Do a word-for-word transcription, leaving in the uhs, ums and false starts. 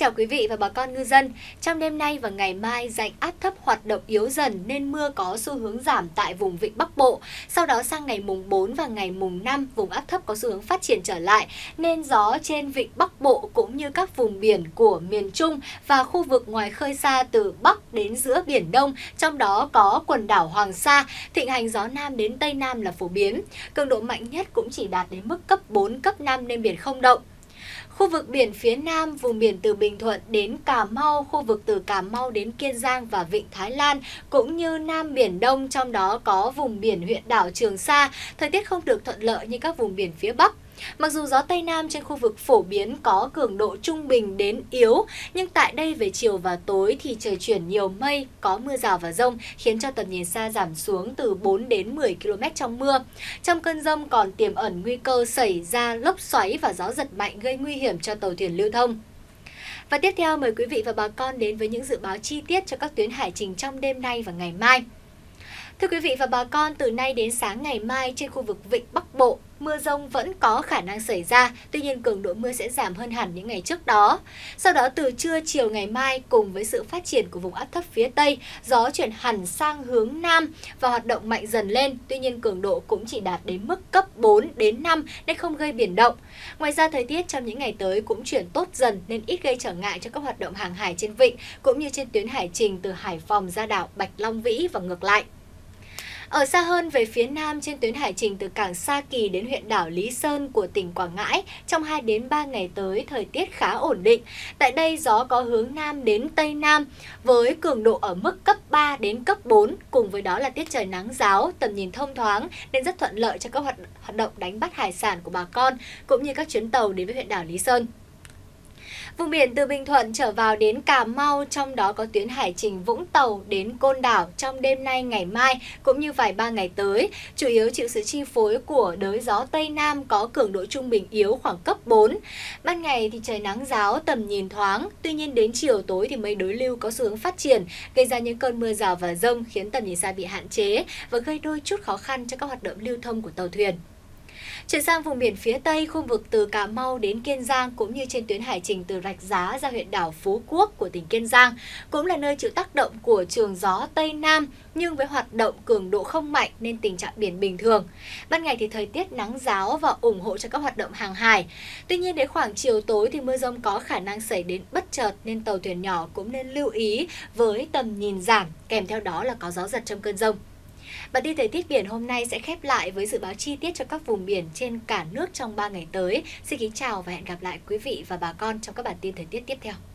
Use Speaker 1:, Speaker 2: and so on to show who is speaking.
Speaker 1: chào quý vị và bà con ngư dân. Trong đêm nay và ngày mai, rãnh áp thấp hoạt động yếu dần nên mưa có xu hướng giảm tại vùng vịnh Bắc Bộ. Sau đó sang ngày mùng bốn và ngày mùng năm, vùng áp thấp có xu hướng phát triển trở lại nên gió trên vịnh Bắc Bộ cũng như các vùng biển của miền Trung và khu vực ngoài khơi xa từ Bắc đến giữa Biển Đông, trong đó có quần đảo Hoàng Sa, thịnh hành gió Nam đến Tây Nam là phổ biến. Cường độ mạnh nhất cũng chỉ đạt đến mức cấp bốn, cấp năm nên biển không động. Khu vực biển phía Nam, vùng biển từ Bình Thuận đến Cà Mau, khu vực từ Cà Mau đến Kiên Giang và Vịnh Thái Lan, cũng như Nam Biển Đông, trong đó có vùng biển huyện đảo Trường Sa, thời tiết không được thuận lợi như các vùng biển phía Bắc. Mặc dù gió Tây Nam trên khu vực phổ biến có cường độ trung bình đến yếu, nhưng tại đây về chiều và tối thì trời chuyển nhiều mây, có mưa rào và dông, khiến cho tầm nhìn xa giảm xuống từ bốn đến mười ki lô mét trong mưa. Trong cơn dông còn tiềm ẩn nguy cơ xảy ra lốc xoáy và gió giật mạnh gây nguy hiểm cho tàu thuyền lưu thông. Và tiếp theo mời quý vị và bà con đến với những dự báo chi tiết cho các tuyến hải trình trong đêm nay và ngày mai. Thưa quý vị và bà con, từ nay đến sáng ngày mai trên khu vực vịnh Bắc Bộ, mưa dông vẫn có khả năng xảy ra, tuy nhiên cường độ mưa sẽ giảm hơn hẳn những ngày trước đó. Sau đó từ trưa chiều ngày mai, cùng với sự phát triển của vùng áp thấp phía Tây, gió chuyển hẳn sang hướng Nam và hoạt động mạnh dần lên, tuy nhiên cường độ cũng chỉ đạt đến mức cấp bốn đến năm nên không gây biển động. Ngoài ra thời tiết trong những ngày tới cũng chuyển tốt dần nên ít gây trở ngại cho các hoạt động hàng hải trên vịnh cũng như trên tuyến hải trình từ Hải Phòng ra đảo Bạch Long Vĩ và ngược lại. Ở xa hơn về phía Nam trên tuyến hải trình từ cảng Sa Kỳ đến huyện đảo Lý Sơn của tỉnh Quảng Ngãi, trong hai đến ba ngày tới thời tiết khá ổn định. Tại đây gió có hướng Nam đến Tây Nam với cường độ ở mức cấp ba đến cấp bốn, cùng với đó là tiết trời nắng ráo, tầm nhìn thông thoáng nên rất thuận lợi cho các hoạt hoạt động đánh bắt hải sản của bà con cũng như các chuyến tàu đến với huyện đảo Lý Sơn. Vùng biển từ Bình Thuận trở vào đến Cà Mau, trong đó có tuyến hải trình Vũng Tàu đến Côn Đảo trong đêm nay ngày mai cũng như vài ba ngày tới, chủ yếu chịu sự chi phối của đới gió Tây Nam có cường độ trung bình yếu khoảng cấp bốn. Ban ngày thì trời nắng ráo, tầm nhìn thoáng, tuy nhiên đến chiều tối thì mây đối lưu có xu hướng phát triển, gây ra những cơn mưa rào và dông khiến tầm nhìn xa bị hạn chế và gây đôi chút khó khăn cho các hoạt động lưu thông của tàu thuyền. Chuyển sang vùng biển phía Tây, khu vực từ Cà Mau đến Kiên Giang cũng như trên tuyến hải trình từ Rạch Giá ra huyện đảo Phú Quốc của tỉnh Kiên Giang cũng là nơi chịu tác động của trường gió Tây Nam nhưng với hoạt động cường độ không mạnh nên tình trạng biển bình thường. Ban ngày thì thời tiết nắng ráo và ủng hộ cho các hoạt động hàng hải. Tuy nhiên đến khoảng chiều tối thì mưa dông có khả năng xảy đến bất chợt nên tàu thuyền nhỏ cũng nên lưu ý với tầm nhìn giảm, kèm theo đó là có gió giật trong cơn dông. Bản tin thời tiết biển hôm nay sẽ khép lại với dự báo chi tiết cho các vùng biển trên cả nước trong ba ngày tới. Xin kính chào và hẹn gặp lại quý vị và bà con trong các bản tin thời tiết tiếp theo.